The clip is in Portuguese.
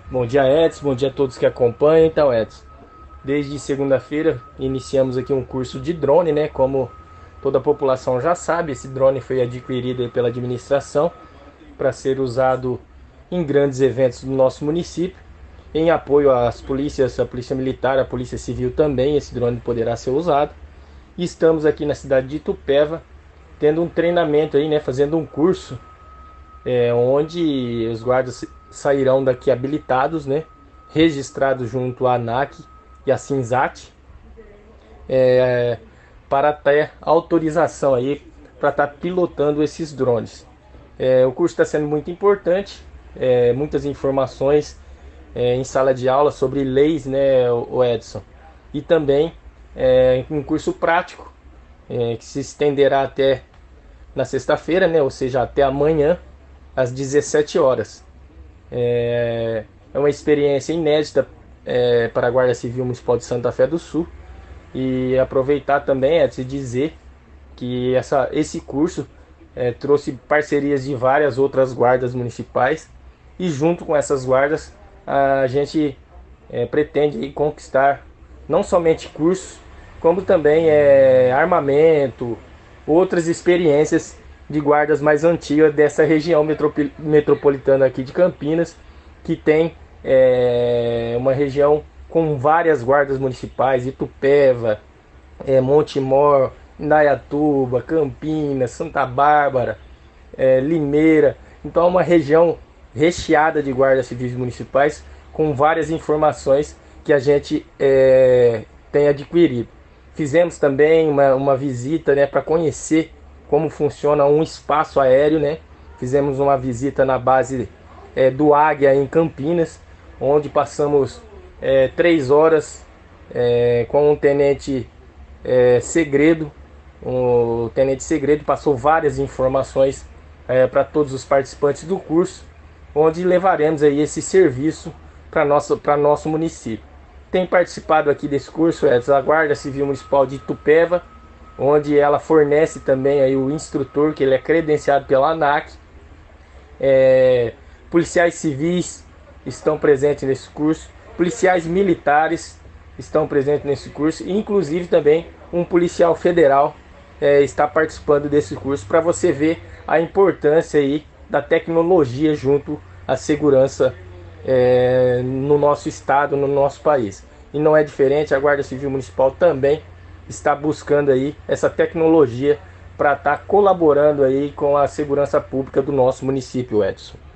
Bom dia, Edson. Bom dia a todos que acompanham. Então, Edson, desde segunda-feira iniciamos aqui um curso de drone, né? Como toda a população já sabe, esse drone foi adquirido pela administração para ser usado em grandes eventos do nosso município, em apoio às polícias, a Polícia Militar, a Polícia Civil também. Esse drone poderá ser usado. E estamos aqui na cidade de Itupeva, tendo um treinamento aí, né? Fazendo um curso onde os guardas sairão daqui habilitados, né, registrados junto à ANAC e à Sinsat, para ter autorização aí para estar pilotando esses drones. O curso está sendo muito importante, muitas informações em sala de aula sobre leis, né, o Edson, e também um curso prático que se estenderá até na sexta-feira, né, ou seja, até amanhã às 17 horas. É uma experiência inédita para a Guarda Civil Municipal de Santa Fé do Sul. E aproveitar também de dizer que esse curso trouxe parcerias de várias outras guardas municipais. E junto com essas guardas a gente pretende aí conquistar não somente cursos, como também armamento, outras experiências de guardas mais antigas dessa região metropolitana aqui de Campinas, que tem uma região com várias guardas municipais: Itupeva, Montemor, Indaiatuba, Campinas, Santa Bárbara, Limeira. Então é uma região recheada de guardas civis municipais com várias informações que a gente tem adquirido. Fizemos também uma visita, né, para conhecer como funciona um espaço aéreo, né? Fizemos uma visita na base do Águia em Campinas, onde passamos 3 horas com o Tenente Segredo. O Tenente Segredo passou várias informações para todos os participantes do curso, onde levaremos aí esse serviço para nosso município. Tem participado aqui desse curso a Guarda Civil Municipal de Itupeva, onde ela fornece também aí o instrutor, que ele é credenciado pela ANAC. Policiais civis estão presentes nesse curso, policiais militares estão presentes nesse curso, inclusive também um policial federal está participando desse curso, para você ver a importância aí da tecnologia junto à segurança no nosso estado, no nosso país. E não é diferente, a Guarda Civil Municipal também está buscando aí essa tecnologia para estar colaborando aí com a segurança pública do nosso município, Edson.